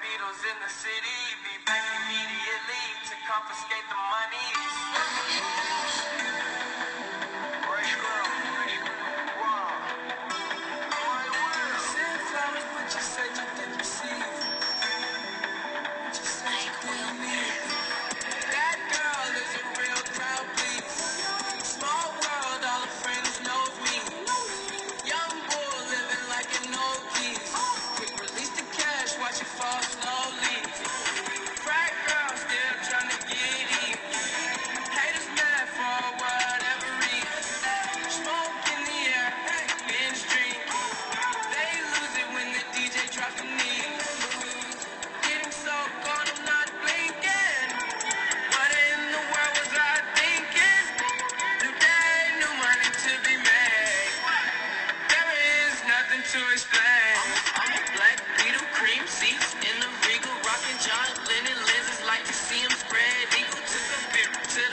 Beatles in the city, be back immediately to confiscate the monies. Fresh girl, wow. Send flowers, but you said you didn't receive. You said you couldn't leave. That girl is a real crowd, please. Small world, all her friends know me. Young bull living like an old geese. Quick release the cash, watch it fall slowly. Frat girl still trying to get in. Haters mad for whatever reason. Smoke in the air, binge drink. They lose it when the DJ drops the knee. Getting so gone, I'm not blinking. What in the world was I thinking? New day, new money to be made. There is nothing to explain.